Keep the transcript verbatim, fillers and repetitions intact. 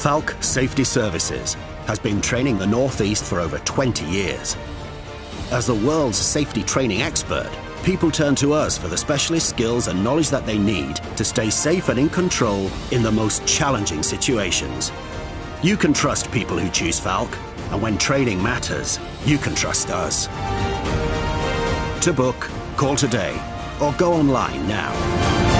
Falck Safety Services has been training the Northeast for over twenty years. As the world's safety training expert, people turn to us for the specialist skills and knowledge that they need to stay safe and in control in the most challenging situations. You can trust people who choose Falck, and when training matters, you can trust us. To book, call today or go online now.